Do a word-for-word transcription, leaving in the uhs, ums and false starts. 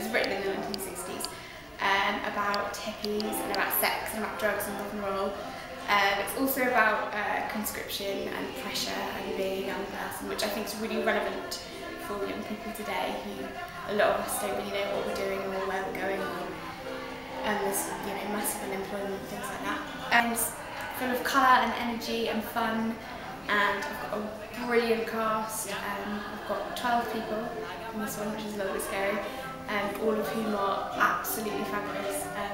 written in the nineteen sixties um, about hippies and about sex and about drugs and rock and roll. Um, it's also about uh, conscription and pressure and being a young person, which I think is really relevant for young people today who a lot of us don't really know what we're doing or where we're going, or um, there's you know massive unemployment and things like that. And it's full of colour and energy and fun, and I've got a brilliant cast. Um, I've got twelve people in this one, which is a little bit scary, um, all of whom are absolutely fabulous. Um,